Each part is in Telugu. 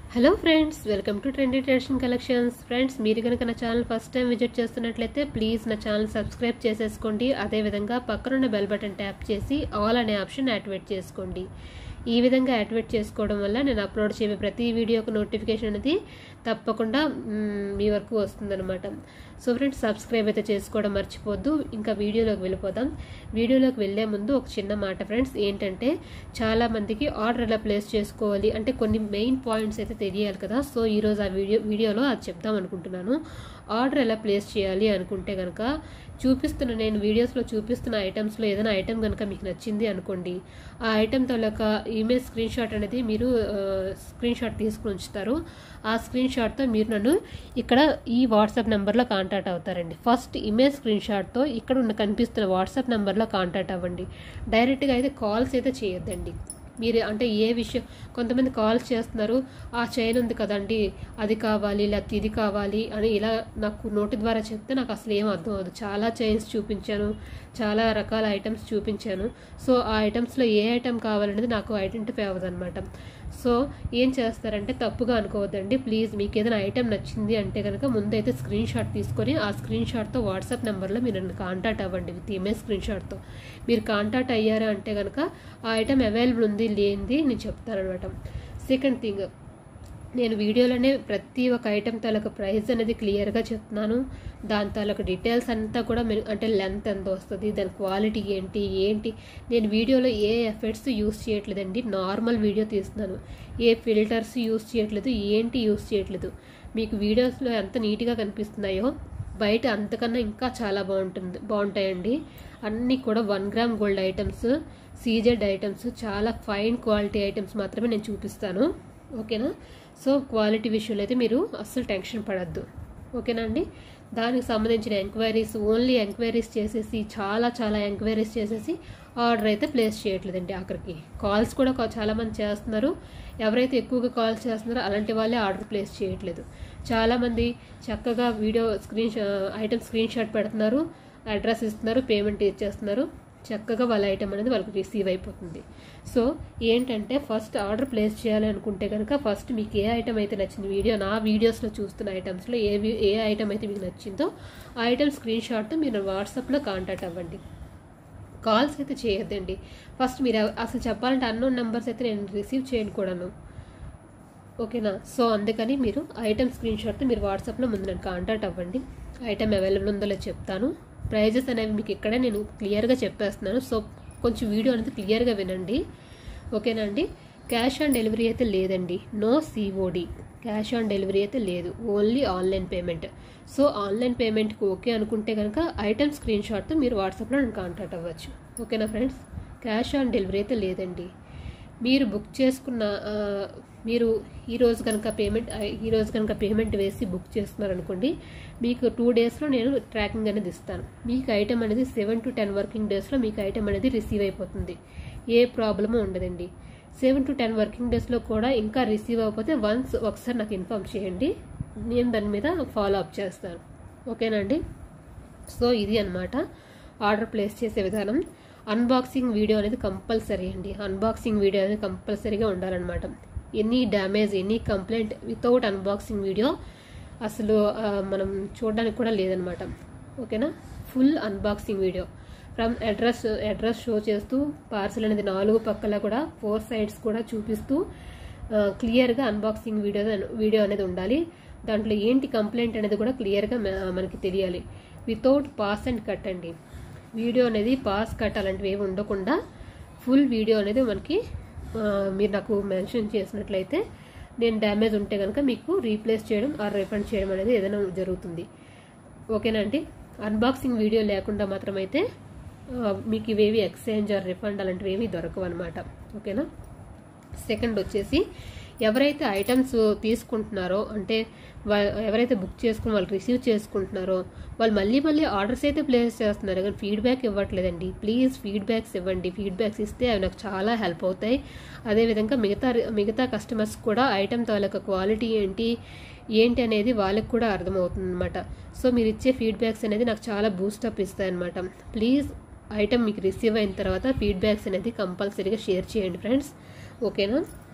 Hello friends, welcome to trendy tradition collections. Friends, మీరు కనుక నా ఛానల్ ఫస్ట్ టైం విజిట్ చేస్తున్నట్లయితే ప్లీజ్ నా ఛానల్ సబ్స్క్రైబ్ చేసేసుకోండి. అదేవిధంగా పక్కనున్న బెల్ బటన్ ట్యాప్ చేసి ఆల్ అనే ఆప్షన్ యాక్టివేట్ చేసుకోండి. ఈ విధంగా యాక్టివేట్ చేసుకోవడం వల్ల నేను అప్లోడ్ చేయే ప్రతి వీడియోకు నోటిఫికేషన్ అనేది తప్పకుండా మీ వరకు వస్తుందన్నమాట. సో ఫ్రెండ్స్, సబ్స్క్రైబ్ అయితే చేసుకోవడం మర్చిపోద్దు. ఇంకా వీడియోలోకి వెళ్ళిపోదాం. వీడియోలోకి వెళ్ళే ముందు ఒక చిన్న మాట ఫ్రెండ్స్, ఏంటంటే చాలా మందికి ఆర్డర్ ఎలా ప్లేస్ చేసుకోవాలి అంటే కొన్ని మెయిన్ పాయింట్స్ అయితే తెలియాలి కదా. సో ఈరోజు ఆ వీడియోలో అది చెప్దాం అనుకుంటున్నాను. ఆర్డర్ ఎలా ప్లేస్ చేయాలి అనుకుంటే కనుక నేను వీడియోస్లో చూపిస్తున్న ఐటమ్స్లో ఏదైనా ఐటమ్ కనుక మీకు నచ్చింది అనుకోండి, ఆ ఐటమ్ తాలూకా ఇమేజ్ స్క్రీన్ షాట్ అనేది మీరు స్క్రీన్ షాట్ తీసుకుని ఉంచుతారు. ఆ స్క్రీన్ షాట్తో మీరు నన్ను ఇక్కడ ఈ వాట్సాప్ నెంబర్లో కాంటాక్ట్ అవుతారండి. ఫస్ట్ ఇమేజ్ స్క్రీన్ షాట్తో ఇక్కడ కనిపిస్తున్న వాట్సాప్ నెంబర్లో కాంటాక్ట్ అవ్వండి. డైరెక్ట్గా అయితే కాల్స్ అయితే చేయొద్దండి. మీరు అంటే ఏ విషయం, కొంతమంది కాల్స్ చేస్తున్నారు, ఆ చైన్ ఉంది కదండి అది కావాలి లేకపోతే ఇది కావాలి అని ఇలా నాకు నోటి ద్వారా చెప్తే నాకు అసలు ఏం అర్థం అవ్వదు. చాలా చైన్స్ చూపించాను, చాలా రకాల ఐటమ్స్ చూపించాను. సో ఆ ఐటమ్స్లో ఏ ఐటమ్ కావాలనేది నాకు ఐడెంటిఫై అవ్వదు అనమాట. సో ఏం చేస్తారంటే తప్పుగా అనుకోవద్దండి ప్లీజ్. మీకు ఏదైనా ఐటమ్ నచ్చింది అంటే కనుక ముందైతే స్క్రీన్ షాట్ తీసుకొని ఆ స్క్రీన్ షాట్తో వాట్సాప్ నెంబర్లో మీరు నన్ను కాంటాక్ట్ అవ్వండి. విత్ ఇమేజ్ స్క్రీన్ షాట్తో మీరు కాంటాక్ట్ అయ్యారా అంటే కనుక ఆ ఐటమ్ అవైలబుల్ ఉంది లేనిది నేను చెప్తాను అనమాట. సెకండ్ థింగ్, నేను వీడియోలోనే ప్రతి ఒక్క ఐటమ్ తాలూకా ప్రైస్ అనేది క్లియర్గా చెప్తున్నాను. దాని తాలూకా డీటెయిల్స్ అంతా కూడా అంటే లెంత్ ఎంత వస్తుంది, దాని క్వాలిటీ ఏంటి. నేను వీడియోలో ఏ ఎఫెక్ట్స్ యూస్ చేయట్లేదండి, నార్మల్ వీడియో తీస్తున్నాను. ఏ ఫిల్టర్స్ యూస్ చేయట్లేదు, యూస్ చేయట్లేదు. మీకు వీడియోస్లో ఎంత నీట్గా కనిపిస్తున్నాయో బయట అంతకన్నా ఇంకా చాలా బాగుంటాయండి. అన్నీ కూడా 1 gram gold items, CZ items, చాలా ఫైన్ క్వాలిటీ ఐటమ్స్ మాత్రమే నేను చూపిస్తాను. ఓకేనా? సో క్వాలిటీ విషయంలో అయితే మీరు అస్సలు టెన్షన్ పడద్దు. ఓకేనా అండి? దానికి సంబంధించిన ఓన్లీ ఎంక్వైరీస్ చేసేసి చాలా ఎంక్వైరీస్ చేసేసి ఆర్డర్ అయితే ప్లేస్ చేయట్లేదండి. ఆఖరికి కాల్స్ కూడా చాలామంది చేస్తున్నారు. ఎవరైతే ఎక్కువగా కాల్స్ చేస్తున్నారో అలాంటి వాళ్ళే ఆర్డర్ ప్లేస్ చేయట్లేదు. చాలామంది చక్కగా వీడియో ఐటమ్ స్క్రీన్ షాట్ పెడుతున్నారు, అడ్రస్ ఇస్తున్నారు, పేమెంట్ ఇచ్చేస్తున్నారు. చక్కగా వాళ్ళ ఐటమ్ అనేది వాళ్ళకి రిసీవ్ అయిపోతుంది. సో ఏంటంటే ఫస్ట్ ఆర్డర్ ప్లేస్ చేయాలి అనుకుంటే కనుక ఫస్ట్ మీకు ఏ ఐటమ్ అయితే నచ్చింది, నా వీడియోస్లో చూస్తున్న ఐటమ్స్లో ఏ ఐటమ్ అయితే మీకు నచ్చిందో ఆ ఐటమ్ స్క్రీన్ షాట్తో మీరు వాట్సాప్లో కాంటాక్ట్ అవ్వండి. కాల్స్ అయితే చేయొద్దండి. ఫస్ట్ మీరు అసలు చెప్పాలంటే అన్నోన్ నెంబర్స్ అయితే నేను రిసీవ్ చేయను కూడాను. ఓకేనా? సో అందుకని మీరు ఐటమ్ స్క్రీన్ షాట్తో మీరు వాట్సాప్లో ముందు నన్ను కాంటాక్ట్ అవ్వండి. ఐటమ్ అవైలబుల్ ఉందో లేదో చెప్తాను. ప్రైజెస్ అనేవి మీకు ఇక్కడే నేను క్లియర్గా చెప్పేస్తున్నాను. సో కొంచెం వీడియో అనేది క్లియర్గా వినండి. ఓకేనా అండి? క్యాష్ ఆన్ డెలివరీ అయితే లేదండి. No COD, cash on delivery అయితే లేదు, only online payment. So online పేమెంట్కి ఓకే అనుకుంటే కనుక ఐటమ్ స్క్రీన్ షాట్తో మీరు వాట్సాప్లో నన్ను కాంటాక్ట్ అవ్వచ్చు. ఓకేనా ఫ్రెండ్స్? క్యాష్ ఆన్ డెలివరీ అయితే లేదండి. మీరు బుక్ చేసుకున్న మీరు ఈరోజు కనుక పేమెంట్ వేసి బుక్ చేసుకున్నారనుకోండి, మీకు 2 డేస్లో నేను ట్రాకింగ్ అనేది ఇస్తాను. మీకు ఐటమ్ అనేది 7 to 10 వర్కింగ్ డేస్లో మీకు ఐటమ్ అనేది రిసీవ్ అయిపోతుంది. ఏ ప్రాబ్లము ఉండదండి. 7 to 10 వర్కింగ్ డేస్లో కూడా ఇంకా రిసీవ్ అయిపోతే ఒకసారి నాకు ఇన్ఫామ్ చేయండి, నేను దాని మీద ఫాలో అప్ చేస్తాను. ఓకేనండి? సో ఇది అన్నమాట ఆర్డర్ ప్లేస్ చేసే విధానం. అన్బాక్సింగ్ వీడియో అనేది కంపల్సరీ అండి. అన్బాక్సింగ్ వీడియో అనేది కంపల్సరీగా ఉండాలన్నమాట. Any damage, any complaint without unboxing video అసలు మనం చూడడానికి కూడా లేదనమాట. ఓకేనా? Full unboxing video from address show చేస్తూ పార్సల్ అనేది 4 పక్కల కూడా 4 సైడ్స్ కూడా చూపిస్తూ క్లియర్గా అన్బాక్సింగ్ వీడియో అనేది ఉండాలి. దాంట్లో ఏంటి కంప్లైంట్ అనేది కూడా క్లియర్గా మనకి తెలియాలి. వితౌట్ పాస్ అండ్ కట్ అండి. వీడియో అనేది పాస్ కట్ అలాంటివి ఏమి ఉండకుండా ఫుల్ వీడియో అనేది మనకి మీరు నాకు మెన్షన్ చేసినట్లయితే నేను డ్యామేజ్ ఉంటే కనుక మీకు రీప్లేస్ చేయడం ఆర్ రిఫండ్ చేయడం అనేది ఏదైనా జరుగుతుంది. ఓకేనా అండి? అన్బాక్సింగ్ వీడియో లేకుండా మాత్రం అయితే మీకు ఇవేవి ఎక్స్చేంజ్ ఆర్ రిఫండ్ అలాంటివి ఏవి దొరకవు అనమాట. ఓకేనా? సెకండ్ వచ్చేసి ఎవరైతే ఐటమ్స్ తీసుకుంటున్నారో అంటే ఎవరైతే బుక్ చేసుకుని వాళ్ళు రిసీవ్ చేసుకుంటున్నారో వాళ్ళు మళ్ళీ ఆర్డర్స్ అయితే ప్లేస్ చేస్తున్నారు కానీ ఫీడ్బ్యాక్ ఇవ్వట్లేదండి. ప్లీజ్ ఫీడ్బ్యాక్స్ ఇవ్వండి. ఫీడ్బ్యాక్స్ ఇస్తే అవి నాకు చాలా హెల్ప్ అవుతాయి. అదేవిధంగా మిగతా కస్టమర్స్ కూడా ఐటమ్ తాలూకా క్వాలిటీ ఏంటి అనేది వాళ్ళకి కూడా అర్థమవుతుంది అనమాట. సో మీరు ఇచ్చే ఫీడ్బ్యాక్స్ అనేది నాకు చాలా బూస్టప్ ఇస్తాయి అనమాట. ప్లీజ్ ఐటమ్ మీకు రిసీవ్ అయిన తర్వాత ఫీడ్బ్యాక్స్ అనేది కంపల్సరీగా షేర్ చేయండి ఫ్రెండ్స్. ఓకేనా?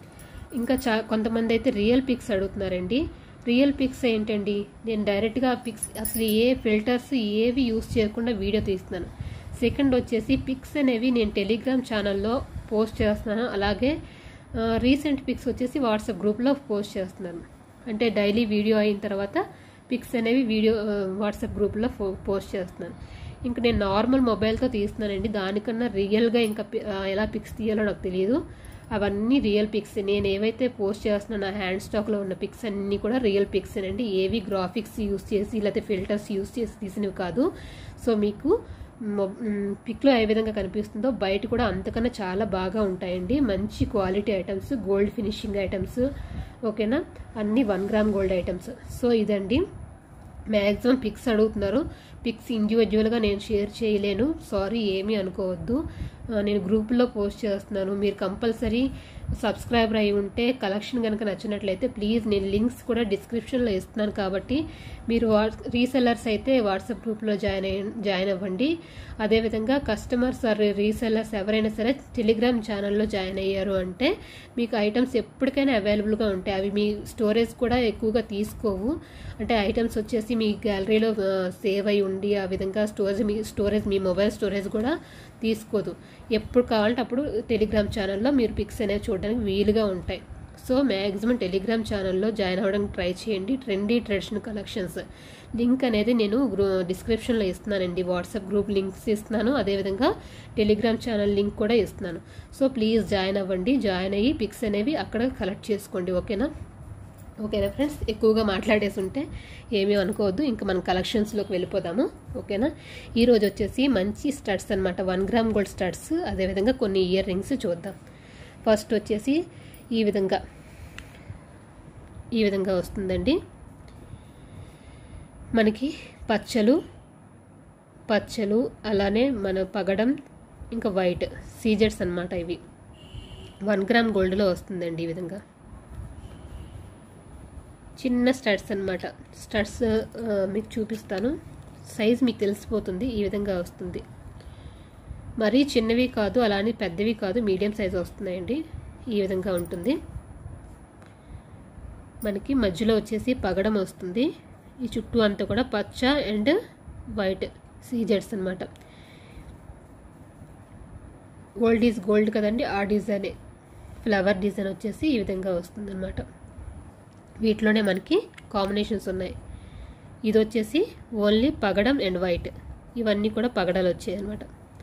ఇంకా కొంతమంది అయితే రియల్ పిక్స్ అడుగుతున్నారండి. రియల్ పిక్స్ ఏంటండి, నేను డైరెక్ట్గా పిక్స్ అసలు ఏ ఫిల్టర్స్ ఏవి యూస్ చేయకుండా వీడియో తీస్తున్నాను. సెకండ్ వచ్చేసి పిక్స్ అనేవి నేను టెలిగ్రామ్ ఛానల్లో పోస్ట్ చేస్తున్నాను. అలాగే రీసెంట్ పిక్స్ వచ్చేసి వాట్సాప్ గ్రూప్లో పోస్ట్ చేస్తున్నాను. అంటే డైలీ వీడియో అయిన తర్వాత పిక్స్ అనేవి వాట్సాప్ గ్రూప్లో పోస్ట్ చేస్తున్నాను. ఇంకా నేను నార్మల్ మొబైల్తో తీస్తున్నానండి. దానికన్నా రియల్గా ఇంకా ఎలా పిక్స్ తీయాలో నాకు తెలియదు. అవన్నీ రియల్ పిక్స్. నేను ఏవైతే పోస్ట్ చేస్తున్నాను నా హ్యాండ్ స్టాక్లో ఉన్న పిక్స్ అన్నీ కూడా రియల్ పిక్స్ అండి. ఏవి గ్రాఫిక్స్ యూస్ చేసి లేకపోతే ఫిల్టర్స్ యూస్ చేసి తీసినవి కాదు. సో మీకు పిక్లో ఏ విధంగా కనిపిస్తుందో బయట కూడా అంతకన్నా చాలా బాగా ఉంటాయండి. మంచి quality items, gold finishing items, ఓకేనా, అన్నీ 1 గ్రామ్ గోల్డ్ ఐటమ్స్. సో ఇదండి, మ్యాక్సిమం పిక్స్ అడుగుతున్నారు. పిక్స్ ఇండివిజువల్గా నేను షేర్ చేయలేను, సారీ, ఏమీ అనుకోవద్దు. నేను గ్రూప్లో పోస్ట్ చేస్తున్నాను. మీరు కంపల్సరీ సబ్స్క్రైబర్ అయి ఉంటే కలెక్షన్ కనుక నచ్చినట్లయితే ప్లీజ్ నేను లింక్స్ కూడా డిస్క్రిప్షన్లో ఇస్తున్నాను. కాబట్టి మీరు రీసెల్లర్స్ అయితే వాట్సాప్ గ్రూప్లో జాయిన్ అవ్వండి. అదేవిధంగా కస్టమర్స్ ఆర్ రీసెల్లర్స్ ఎవరైనా సరే టెలిగ్రామ్ ఛానల్లో జాయిన్ అయ్యారు అంటే మీకు ఐటమ్స్ ఎప్పటికైనా అవైలబుల్గా ఉంటాయి. అవి మీ స్టోరేజ్ కూడా ఎక్కువగా తీసుకోవు. అంటే ఐటమ్స్ వచ్చేసి మీ గ్యాలరీలో సేవ్ అయి ఉండి ఆ విధంగా స్టోరేజ్ మీ మొబైల్ స్టోరేజ్ కూడా తీసుకోదు. ఎప్పుడు కావాలంటే అప్పుడు టెలిగ్రామ్ ఛానల్లో మీరు పిక్స్ అనేవి చూడడానికి వీలుగా ఉంటాయి. సో మ్యాక్సిమం టెలిగ్రామ్ ఛానల్లో జాయిన్ అవ్వడానికి ట్రై చేయండి. ట్రెండీ ట్రెడిషనల్ కలెక్షన్స్ లింక్ అనేది నేను డిస్క్రిప్షన్లో ఇస్తున్నానండి. వాట్సాప్ గ్రూప్ లింక్స్ ఇస్తున్నాను, అదేవిధంగా టెలిగ్రామ్ ఛానల్ లింక్ కూడా ఇస్తున్నాను. సో ప్లీజ్ జాయిన్ అవ్వండి. జాయిన్ అయ్యి పిక్స్ అనేవి అక్కడ కలెక్ట్ చేసుకోండి. ఓకేనా ఫ్రెండ్స్, ఎక్కువగా మాట్లాడేసి ఉంటే ఏమీ అనుకోవద్దు. ఇంకా మనం కలెక్షన్స్లోకి వెళ్ళిపోదాము. ఓకేనా, ఈరోజు వచ్చేసి మంచి స్టడ్స్ అనమాట, 1 గ్రామ్ గోల్డ్ స్టడ్స్, అదేవిధంగా కొన్ని ఇయర్ రింగ్స్ చూద్దాం. ఫస్ట్ వచ్చేసి ఈ విధంగా వస్తుందండి. మనకి పచ్చలు అలానే మన పగడం ఇంకా వైట్ సీజెట్స్ అనమాట. ఇవి 1 గ్రామ్ గోల్డ్లో వస్తుందండి. ఈ విధంగా చిన్న స్టడ్స్ అనమాట. స్టడ్స్ మీకు చూపిస్తాను, సైజ్ మీకు తెలిసిపోతుంది. ఈ విధంగా వస్తుంది. మరీ చిన్నవి కాదు, అలానే పెద్దవి కాదు, మీడియం సైజ్ వస్తున్నాయండి. ఈ విధంగా ఉంటుంది. మనకి మధ్యలో వచ్చేసి పగడం వస్తుంది. ఈ చుట్టూ అంతా కూడా పచ్చ అండ్ వైట్ సీజెట్స్ అనమాట. గోల్డ్ ఈజ్ గోల్డ్ కదండి, ఆ డిజైనే ఫ్లవర్ డిజైన్ వచ్చేసి ఈ విధంగా వస్తుంది అనమాట. వీటిలోనే మనకి కాంబినేషన్స్ ఉన్నాయి. ఇది వచ్చేసి ఓన్లీ పగడం అండ్ వైట్, ఇవన్నీ కూడా పగడాలు వచ్చాయి అనమాట.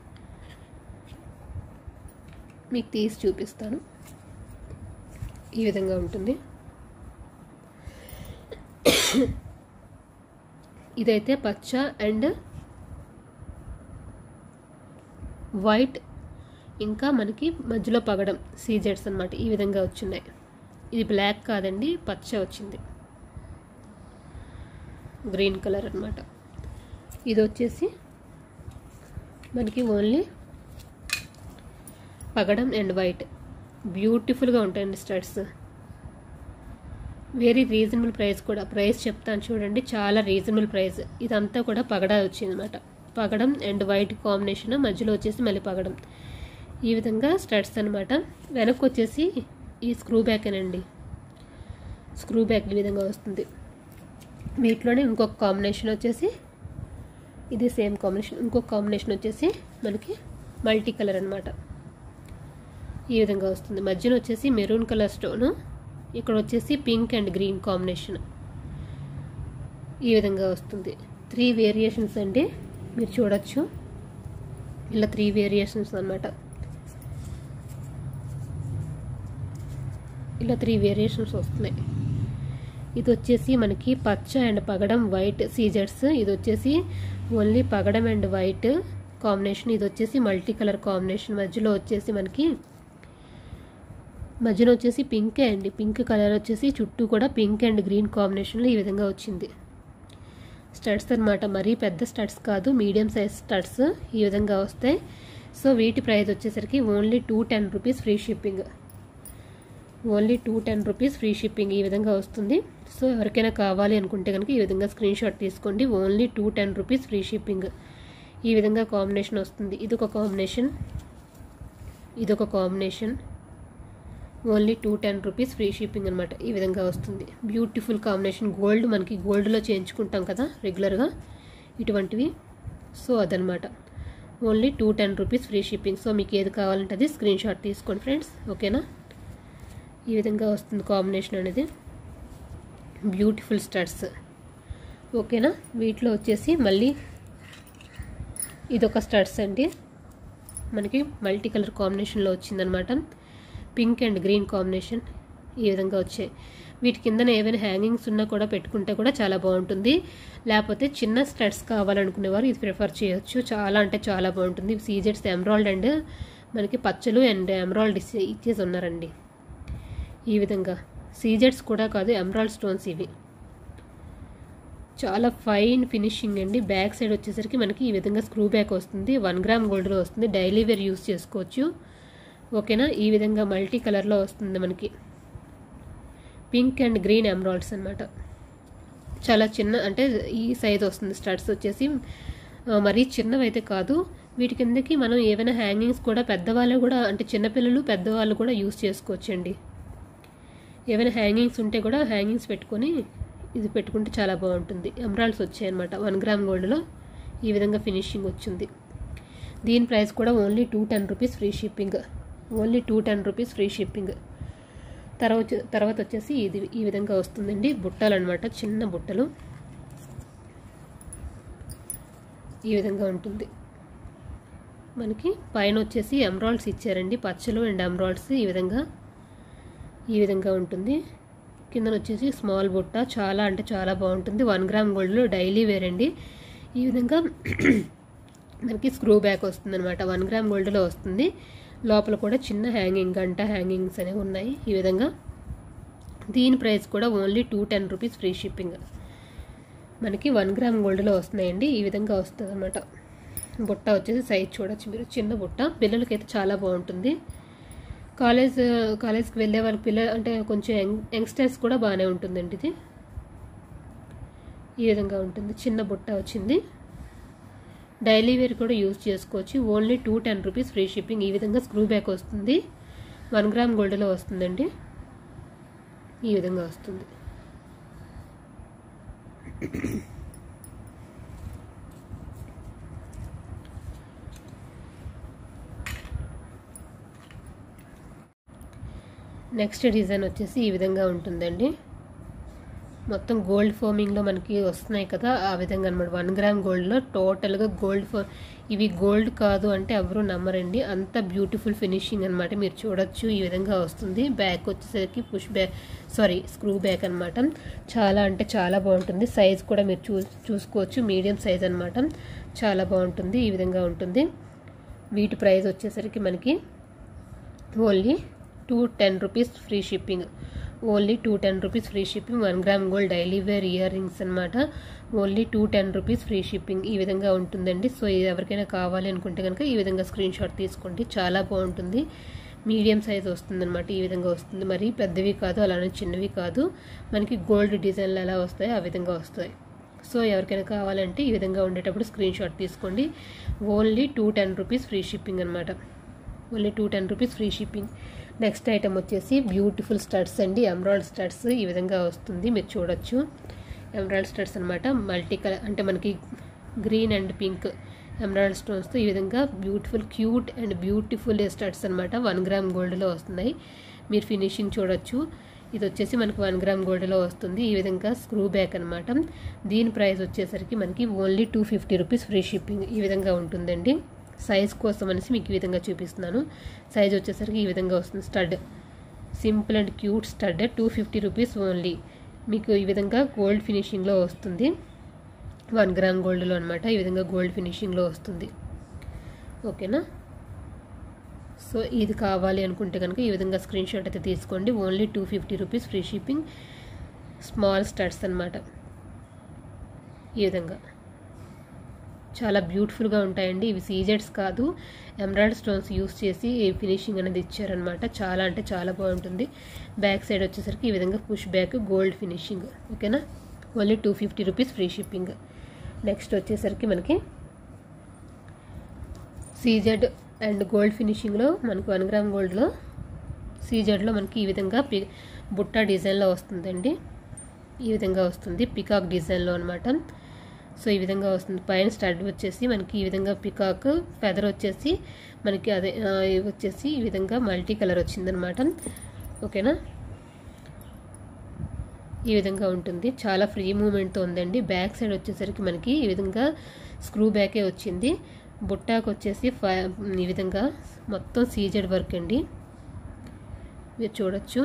మీకు తీసి చూపిస్తాను. ఈ విధంగా ఉంటుంది. ఇదైతే పచ్చ అండ్ వైట్, ఇంకా మనకి మధ్యలో పగడం సీజెట్స్ అనమాట. ఈ విధంగా వచ్చినాయి. ఇది బ్లాక్ కాదండి, పచ్చ వచ్చింది, గ్రీన్ కలర్ అనమాట. ఇది వచ్చేసి మనకి ఓన్లీ పగడం అండ్ వైట్. బ్యూటిఫుల్గా ఉంటాయండి స్టడ్స్. వెరీ రీజనబుల్ ప్రైస్ కూడా. ప్రైస్ చెప్తాను చూడండి, చాలా రీజనబుల్ ప్రైస్. ఇదంతా కూడా పగడా వచ్చింది అనమాట. పగడం అండ్ వైట్ కాంబినేషన్, మధ్యలో వచ్చేసి మళ్ళీ పగడం. ఈ విధంగా స్టడ్స్ అనమాట. వెనక్కి వచ్చేసి ఈ స్క్రూ బ్యాక్ అనండి. స్క్రూ బ్యాక్ ఈ విధంగా వస్తుంది. వీటిలోనే ఇంకొక కాంబినేషన్ వచ్చేసి ఇది సేమ్ కాంబినేషన్. ఇంకొక కాంబినేషన్ వచ్చేసి మనకి మల్టీ కలర్ అనమాట. ఈ విధంగా వస్తుంది. మధ్యలో వచ్చేసి మెరూన్ కలర్ స్టోను, ఇక్కడ వచ్చేసి పింక్ అండ్ గ్రీన్ కాంబినేషన్. ఈ విధంగా వస్తుంది. 3 వేరియేషన్స్ అండి, మీరు చూడొచ్చు. ఇలా 3 వేరియేషన్స్ అనమాట. ఇలా 3 వేరియేషన్స్ వస్తున్నాయి. ఇది వచ్చేసి మనకి పచ్చ అండ్ పగడం వైట్ సీజెట్స్. ఇది వచ్చేసి ఓన్లీ పగడం అండ్ వైట్ కాంబినేషన్. ఇది వచ్చేసి మల్టీ కలర్ కాంబినేషన్. మధ్యలో వచ్చేసి పింకే అండి. పింక్ కలర్ వచ్చేసి చుట్టూ కూడా పింక్ అండ్ గ్రీన్ కాంబినేషన్లో ఈ విధంగా వచ్చింది. స్టడ్స్ అనమాట. మరీ పెద్ద స్టడ్స్ కాదు, మీడియం సైజ్ స్టడ్స్ ఈ విధంగా వస్తాయి. సో వీటి ప్రైస్ వచ్చేసరికి only 210 rupees free shipping. Only 210 rupees free shipping ఈ విధంగా వస్తుంది. సో ఎవరికైనా కావాలి అనుకుంటే కనుక ఈ విధంగా స్క్రీన్ షాట్ తీసుకోండి. Only 210 rupees free shipping. ఈ విధంగా కాంబినేషన్ వస్తుంది. ఇదొక కాంబినేషన్, ఇదొక combination, only 210 rupees free shipping అనమాట. ఈ విధంగా వస్తుంది. బ్యూటిఫుల్ కాంబినేషన్ గోల్డ్, మనకి గోల్డ్లో చేయించుకుంటాం కదా రెగ్యులర్గా ఇటువంటివి. సో అదనమాట. Only 210 rupees free shipping. So మీకు ఏది కావాలంటే అది స్క్రీన్ షాట్ తీసుకోండి ఫ్రెండ్స్. ఓకేనా, ఈ విధంగా వస్తుంది కాంబినేషన్ అనేది. Beautiful studs. ఓకేనా, వీటిలో వచ్చేసి మళ్ళీ ఇదొక స్టడ్స్ అండి, మనకి మల్టీ కలర్ కాంబినేషన్లో వచ్చిందనమాట. పింక్ అండ్ గ్రీన్ కాంబినేషన్ ఈ విధంగా వచ్చాయి. వీటి కిందన ఏమైనా హ్యాంగింగ్స్ ఉన్నా కూడా పెట్టుకుంటే కూడా చాలా బాగుంటుంది. లేకపోతే చిన్న స్టడ్స్ కావాలనుకునేవారు ఇది ప్రిఫర్ చేయొచ్చు. చాలా అంటే చాలా బాగుంటుంది. సీజెట్స్ ఎమరాల్డ్ అండ్ మనకి పచ్చలు అండ్ ఎమరాల్డ్ ఇచ్చేసి ఉన్నారండి. ఈ విధంగా సీజెట్స్ కూడా కాదు, ఎమరాల్డ్ స్టోన్స్ ఇవి. చాలా ఫైన్ ఫినిషింగ్ అండి. బ్యాక్ సైడ్ వచ్చేసరికి మనకి ఈ విధంగా స్క్రూ బ్యాక్ వస్తుంది. 1 గ్రామ్ గోల్డ్లో వస్తుంది. డైలీ వేర్ యూస్ చేసుకోవచ్చు. ఓకేనా, ఈ విధంగా మల్టీ కలర్లో వస్తుంది మనకి. పింక్ అండ్ గ్రీన్ ఎమరాల్డ్స్ అనమాట. చాలా చిన్న అంటే ఈ సైజ్ వస్తుంది. స్టడ్స్ వచ్చేసి మరీ చిన్నవి అయితే కాదు. వీటి కిందకి మనం ఏమైనా హ్యాంగింగ్స్ కూడా పెద్దవాళ్ళు కూడా అంటే చిన్నపిల్లలు పెద్దవాళ్ళు కూడా యూస్ చేసుకోవచ్చండి. ఏమైనా హ్యాంగింగ్స్ ఉంటే కూడా హ్యాంగింగ్స్ పెట్టుకొని ఇది పెట్టుకుంటే చాలా బాగుంటుంది. ఎమరాల్డ్స్ వచ్చాయన్నమాట. 1 గ్రామ్ గోల్డ్లో ఈ విధంగా ఫినిషింగ్ వచ్చింది. దీని ప్రైస్ కూడా only 210 rupees free shipping. Only 210 rupees free shipping. తర్వాత వచ్చేసి ఇది ఈ విధంగా వస్తుందండి. బుట్టలు అనమాట, చిన్న బుట్టలు ఈ విధంగా ఉంటుంది. మనకి పైన వచ్చేసి ఎమరాల్డ్స్ ఇచ్చారండి, పచ్చలు అండ్ ఎమరాల్డ్స్ ఈ విధంగా ఉంటుంది. కింద వచ్చేసి స్మాల్ బుట్ట. చాలా అంటే చాలా బాగుంటుంది. 1 గ్రామ్ గోల్డ్లో డైలీ వేర్ అండి. ఈ విధంగా మనకి స్క్రూ బ్యాక్ వస్తుంది అనమాట. 1 గ్రామ్ గోల్డ్లో వస్తుంది. లోపల కూడా చిన్న హ్యాంగింగ్, గంట హ్యాంగింగ్స్ అనేవి ఉన్నాయి ఈ విధంగా. దీని ప్రైస్ కూడా ఓన్లీ 210 రూపీస్ ఫ్రీ షిప్పింగ్. మనకి 1 గ్రామ్ గోల్డ్లో వస్తున్నాయండి. ఈ విధంగా వస్తుంది అనమాట. బుట్ట వచ్చేసి సైజ్ చూడొచ్చు మీరు, చిన్న బుట్ట. పిల్లలకైతే చాలా బాగుంటుంది. కాలేజ్కి వెళ్ళే వాళ్ళ పిల్లలు అంటే కొంచెం యంగ్స్టర్స్ కూడా బాగానే ఉంటుందండి. ఇది ఈ విధంగా ఉంటుంది. చిన్న బుట్ట వచ్చింది. డైలీ వేర్ కూడా యూజ్ చేసుకోవచ్చు. Only 210 rupees free shipping. ఈ విధంగా స్క్రూ బ్యాక్ వస్తుంది. 1 గ్రామ్ గోల్డ్లో వస్తుందండి. ఈ విధంగా వస్తుంది. నెక్స్ట్ డిజైన్ వచ్చేసి ఈ విధంగా ఉంటుందండి. మొత్తం గోల్డ్ ఫోమింగ్లో మనకి వస్తున్నాయి కదా, ఆ విధంగా అనమాట. 1 గ్రామ్ గోల్డ్లో టోటల్గా ఇవి గోల్డ్ కాదు అంటే ఎవరు నమ్మరండి. అంత బ్యూటిఫుల్ ఫినిషింగ్ అనమాట. మీరు చూడొచ్చు ఈ విధంగా వస్తుంది. బ్యాక్ వచ్చేసరికి స్క్రూ బ్యాక్ అనమాట. చాలా అంటే చాలా బాగుంటుంది. సైజ్ కూడా మీరు చూసుకోవచ్చు. మీడియం సైజ్ అనమాట. చాలా బాగుంటుంది. ఈ విధంగా ఉంటుంది. వీటి ప్రైస్ వచ్చేసరికి మనకి only 210 rupees free shipping. Only 210 rupees free shipping. 1 gram gold daily wear earrings అనమాట. Only 210 rupees free shipping. ఈ విధంగా ఉంటుందండి. సో ఎవరికైనా కావాలి అనుకుంటే కనుక ఈ విధంగా స్క్రీన్ షాట్ తీసుకోండి. చాలా బాగుంటుంది. మీడియం సైజ్ వస్తుందన్నమాట. ఈ విధంగా వస్తుంది. మరి పెద్దవి కాదు, అలానే చిన్నవి కాదు. మనకి గోల్డ్ డిజైన్లు ఎలా వస్తాయో ఆ విధంగా వస్తాయి. సో ఎవరికైనా కావాలంటే ఈ విధంగా ఉండేటప్పుడు స్క్రీన్ షాట్ తీసుకోండి. ఓన్లీ 210 రూపీస్ ఫ్రీ షిప్పింగ్ అనమాట. Only 210 rupees free shipping. Next item వచ్చేసి బ్యూటిఫుల్ స్టడ్స్ అండి. ఎమరాల్డ్ స్టడ్స్ ఈ విధంగా వస్తుంది. మీరు చూడొచ్చు. ఎమరాల్డ్ స్టడ్స్ అనమాట. మల్టీ కలర్ అంటే మనకి గ్రీన్ అండ్ పింక్ ఎమరాల్డ్ స్టోన్స్తో ఈ విధంగా క్యూట్ అండ్ బ్యూటిఫుల్ స్టడ్స్ అనమాట. 1 గ్రామ్ గోల్డ్లో వస్తున్నాయి. మీరు ఫినిషింగ్ చూడొచ్చు. ఇది వచ్చేసి మనకి 1 గ్రామ్ గోల్డ్లో వస్తుంది. ఈ విధంగా స్క్రూ బ్యాక్ అనమాట. దీని ప్రైస్ వచ్చేసరికి మనకి ఓన్లీ 250 రూపీస్ ఫ్రీ షిప్పింగ్. ఈ విధంగా ఉంటుందండి. సైజ్ కోసం అనేసి మీకు ఈ విధంగా చూపిస్తున్నాను. సైజ్ వచ్చేసరికి ఈ విధంగా వస్తుంది. Stud, simple and cute stud. 250 rupees only. మీకు ఈ విధంగా గోల్డ్ ఫినిషింగ్లో వస్తుంది. 1 గ్రామ్ గోల్డ్లో అనమాట. ఈ విధంగా గోల్డ్ ఫినిషింగ్లో వస్తుంది. ఓకేనా, సో ఇది కావాలి అనుకుంటే కనుక ఈ విధంగా స్క్రీన్ షాట్ అయితే తీసుకోండి. Only 250 rupees free shipping. Small studs అనమాట. ఈ విధంగా చాలా బ్యూటిఫుల్గా ఉంటాయండి. ఇవి సీజెట్స్ కాదు, ఎమరాల్డ్ స్టోన్స్ యూస్ చేసి ఫినిషింగ్ అనేది ఇచ్చారనమాట. చాలా అంటే చాలా బాగుంటుంది. బ్యాక్ సైడ్ వచ్చేసరికి ఈ విధంగా పుష్ బ్యాక్ గోల్డ్ ఫినిషింగ్. ఓకేనా, only 250 rupees free shipping. Next వచ్చేసరికి మనకి సీజెడ్ అండ్ గోల్డ్ ఫినిషింగ్లో మనకు 1 గ్రామ్ గోల్డ్లో సీజెడ్లో మనకి ఈ విధంగా బుట్ట డిజైన్లో వస్తుందండి. ఈ విధంగా వస్తుంది పికాక్ డిజైన్లో అనమాట. సో ఈ విధంగా వస్తుంది. పైన స్టడ్ వచ్చేసి మనకి ఈ విధంగా పికాక్, ఫెదర్ వచ్చేసి మనకి అదే వచ్చేసి ఈ విధంగా మల్టీ కలర్ వచ్చిందనమాట. ఓకేనా, ఈ విధంగా ఉంటుంది. చాలా ఫ్రీ మూమెంట్తో ఉందండి. బ్యాక్ సైడ్ వచ్చేసరికి మనకి ఈ విధంగా స్క్రూ బ్యాకే వచ్చింది. బుట్టాకు వచ్చేసి ఈ విధంగా మొత్తం సీజెడ్ వర్క్ అండి. మీరు చూడొచ్చు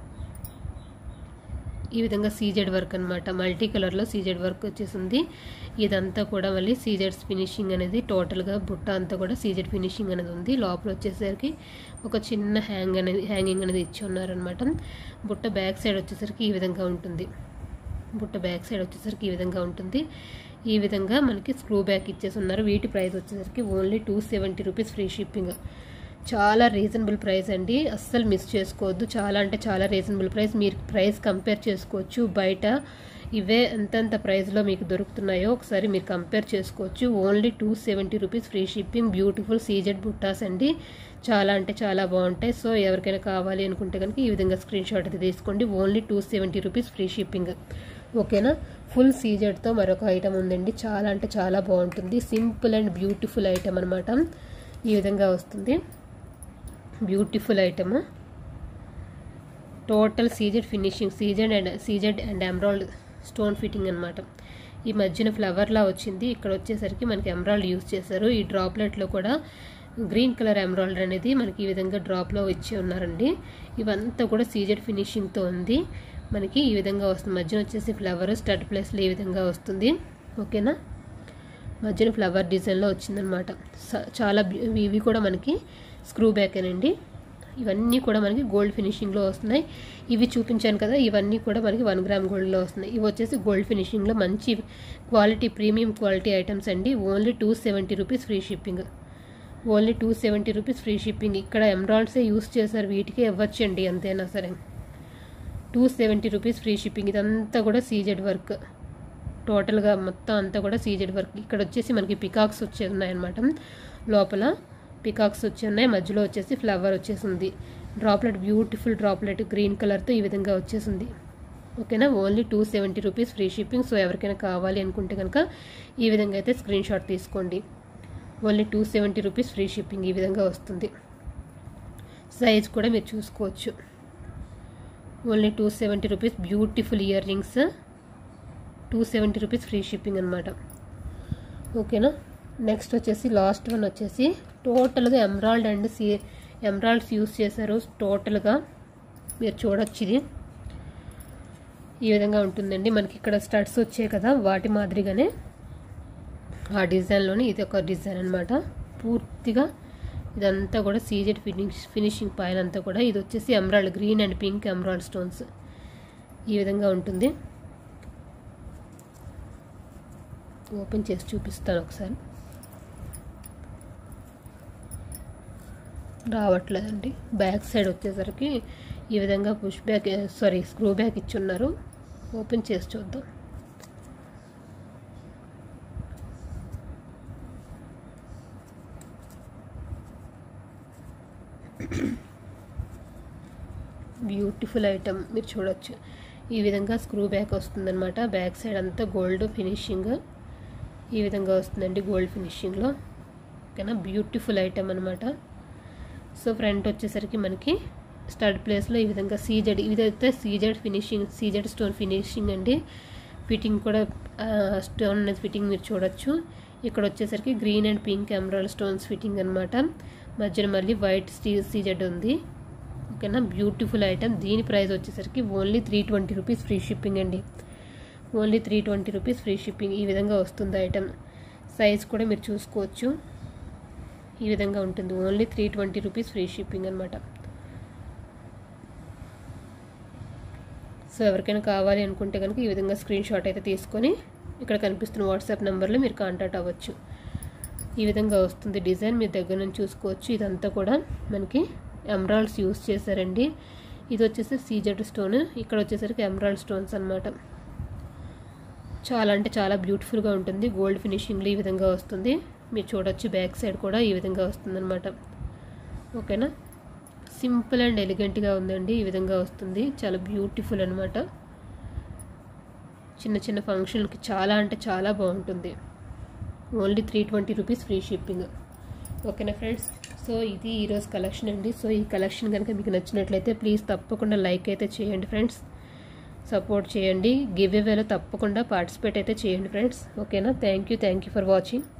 ఈ విధంగా సీజెడ్ వర్క్ అనమాట. మల్టీ కలర్లో సీజెడ్ వర్క్ వచ్చేసింది. ఇదంతా కూడా మళ్ళీ సీజెడ్ ఫినిషింగ్ అనేది టోటల్గా బుట్ట అంతా కూడా సీజెడ్ ఫినిషింగ్ అనేది ఉంది. లోపల వచ్చేసరికి ఒక చిన్న హ్యాంగింగ్ అనేది ఇచ్చి ఉన్నారనమాట. బుట్ట బ్యాక్ సైడ్ వచ్చేసరికి ఈ విధంగా ఉంటుంది. బుట్ట బ్యాక్ సైడ్ వచ్చేసరికి ఈ విధంగా ఉంటుంది. ఈ విధంగా మనకి స్క్రూ బ్యాక్ ఇచ్చేసి ఉన్నారు. వీటి ప్రైస్ వచ్చేసరికి ఓన్లీ 270 రూపీస్ ఫ్రీ షిప్పింగ్. చాలా రీజనబుల్ ప్రైస్ అండి, అస్సలు మిస్ చేసుకోవద్దు. చాలా అంటే చాలా రీజనబుల్ ప్రైస్. మీరు ప్రైస్ కంపేర్ చేసుకోవచ్చు. బయట ఇవే ఎంతెంత ప్రైస్లో మీకు దొరుకుతున్నాయో ఒకసారి మీరు కంపేర్ చేసుకోవచ్చు. Only 270 rupees free shipping. Beautiful CZ బుట్టాస్ అండి, చాలా అంటే చాలా బాగుంటాయి. సో ఎవరికైనా కావాలి అనుకుంటే కనుక ఈ విధంగా స్క్రీన్ షాట్ అయితే తీసుకోండి. Only 270 rupees free shipping. ఓకేనా, ఫుల్ సీజెడ్తో మరొక ఐటమ్ ఉందండి. చాలా అంటే చాలా బాగుంటుంది. సింపుల్ అండ్ బ్యూటిఫుల్ ఐటమ్ అనమాట. ఈ విధంగా వస్తుంది. Beautiful item, total CZ finishing, CZ and emerald stone fitting అనమాట. ఈ మధ్యన ఫ్లవర్లా వచ్చింది. ఇక్కడ వచ్చేసరికి మనకి ఎమరాల్డ్ యూజ్ చేశారు. ఈ డ్రాప్లెట్లో కూడా గ్రీన్ కలర్ ఎమరాల్డ్ అనేది మనకి ఈ విధంగా డ్రాప్లో ఇచ్చి ఉన్నారండి. ఇవంతా కూడా సీజెడ్ ఫినిషింగ్తో ఉంది. మనకి ఈ విధంగా వస్తుంది. మధ్యన వచ్చేసి ఫ్లవర్ స్టడ్ ప్లేస్లో ఈ విధంగా వస్తుంది. ఓకేనా, మధ్యన ఫ్లవర్ డిజైన్లో వచ్చిందనమాట. చాలా ఇవి కూడా మనకి స్క్రూ బ్యాకేనండి. ఇవన్నీ కూడా మనకి గోల్డ్ ఫినిషింగ్లో వస్తున్నాయి. ఇవి చూపించాను కదా, ఇవన్నీ కూడా మనకి 1 గ్రామ్ గోల్డ్లో వస్తున్నాయి. ఇవి వచ్చేసి గోల్డ్ ఫినిషింగ్లో మంచి క్వాలిటీ, ప్రీమియం క్వాలిటీ ఐటమ్స్ అండి. Only 270 rupees free shipping. Only 270 rupees free shipping. ఇక్కడ ఎమరాల్డ్సే యూస్ చేశారు, వీటికే ఇవ్వచ్చండి అంతేనా సరే. 270 రూపీస్ ఫ్రీ షిప్పింగ్. ఇదంతా కూడా సీజెడ్ వర్క్, టోటల్గా మొత్తం అంతా కూడా సీజెడ్ వర్క్. ఇక్కడ వచ్చేసి మనకి పికాక్స్ వచ్చే ఉన్నాయన్నమాట. లోపల పికాక్స్ వచ్చి ఉన్నాయి, మధ్యలో వచ్చేసి ఫ్లవర్ వచ్చేసింది. డ్రాప్లెట్, బ్యూటిఫుల్ డ్రాప్లెట్ గ్రీన్ కలర్తో ఈ విధంగా వచ్చేసింది. ఓకేనా, only 270 rupees free shipping. So ఎవరికైనా కావాలి అనుకుంటే కనుక ఈ విధంగా అయితే స్క్రీన్ షాట్ తీసుకోండి. Only 270 rupees free shipping. ఈ విధంగా వస్తుంది. సైజ్ కూడా మీరు చూసుకోవచ్చు. Only 270 rupees. Beautiful earrings, 270 rupees free shipping అనమాట. ఓకేనా, నెక్స్ట్ వచ్చేసి లాస్ట్ వన్ వచ్చేసి టోటల్గా ఎమరాల్డ్ అండ్ ఎమరాల్డ్స్ యూస్ చేశారు. టోటల్గా మీరు చూడొచ్చు. ఇది ఈ విధంగా ఉంటుందండి. మనకి ఇక్కడ స్టడ్స్ వచ్చాయి కదా, వాటి మాదిరిగానే ఆ డిజైన్లోనే ఇది ఒక డిజైన్ అనమాట. పూర్తిగా ఇదంతా కూడా సీజెడ్ ఫినిషింగ్ పైన అంతా కూడా. ఇది వచ్చేసి emerald, green and pink emerald stones ఈ విధంగా ఉంటుంది. ఓపెన్ చేసి చూపిస్తాను ఒకసారి. రావట్లేదండి. బ్యాక్ సైడ్ వచ్చేసరికి ఈ విధంగా స్క్రూ బ్యాక్ ఇచ్చున్నారు. ఓపెన్ చేసి చూద్దాం. బ్యూటిఫుల్ ఐటమ్, మీరు చూడొచ్చు. ఈ విధంగా స్క్రూ బ్యాక్ వస్తుందన్నమాట. బ్యాక్ సైడ్ అంతా గోల్డ్ ఫినిషింగ్ ఈ విధంగా వస్తుందండి, గోల్డ్ ఫినిషింగ్లో. ఓకేనా, బ్యూటిఫుల్ ఐటమ్ అనమాట. సో ఫ్రంట్ వచ్చేసరికి మనకి స్టడ్ ప్లేస్లో ఈ విధంగా సీజెడ్, ఇదైతే CZ finishing, CZ stone finishing అండి. ఫిట్టింగ్ కూడా స్టోన్ అనేది ఫిట్టింగ్ మీరు చూడొచ్చు. ఇక్కడ వచ్చేసరికి green and pink emerald stones fitting అనమాట. మధ్యలో మళ్ళీ వైట్ సీజెడ్ ఉంది. ఓకేనా, బ్యూటిఫుల్ ఐటమ్. దీని ప్రైస్ వచ్చేసరికి ఓన్లీ 320 రూపీస్ ఫ్రీ షిప్పింగ్ అండి. Only 320 rupees free shipping. ఈ విధంగా వస్తుంది ఐటమ్. సైజ్ కూడా మీరు చూసుకోవచ్చు. ఈ విధంగా ఉంటుంది. ఓన్లీ 320 రూపీస్ ఫ్రీ షిప్పింగ్ అనమాట. సో ఎవరికైనా కావాలి అనుకుంటే కనుక ఈ విధంగా స్క్రీన్ షాట్ అయితే తీసుకొని ఇక్కడ కనిపిస్తున్న వాట్సాప్ నెంబర్లో మీరు కాంటాక్ట్ అవ్వచ్చు. ఈ విధంగా వస్తుంది డిజైన్, మీ దగ్గర నుంచి చూసుకోవచ్చు. ఇదంతా కూడా మనకి ఎమరాల్డ్స్ యూస్ చేశారండి. ఇది వచ్చేసి సీజెడ్ స్టోన్, ఇక్కడ వచ్చేసరికి ఎమరాల్డ్ స్టోన్స్ అనమాట. చాలా అంటే చాలా బ్యూటిఫుల్గా ఉంటుంది. గోల్డ్ ఫినిషింగ్లో ఈ విధంగా వస్తుంది. మీరు చూడొచ్చు. బ్యాక్ సైడ్ కూడా ఈ విధంగా వస్తుంది అనమాట. ఓకేనా, సింపుల్ అండ్ ఎలిగెంట్గా ఉందండి. ఈ విధంగా వస్తుంది, చాలా బ్యూటిఫుల్ అనమాట. చిన్న చిన్న ఫంక్షన్కి చాలా అంటే చాలా బాగుంటుంది. Only 320 rupees free shipping. ఓకేనా ఫ్రెండ్స్, సో ఇది ఈరోజు కలెక్షన్ అండి. సో ఈ కలెక్షన్ కనుక మీకు నచ్చినట్లయితే ప్లీజ్ తప్పకుండా లైక్ అయితే చేయండి ఫ్రెండ్స్, సపోర్ట్ చేయండి. గివ్ అవేలో తప్పకుండా పార్టిసిపేట్ అయితే చేయండి ఫ్రెండ్స్. ఓకేనా, థ్యాంక్ యూ ఫర్ వాచింగ్.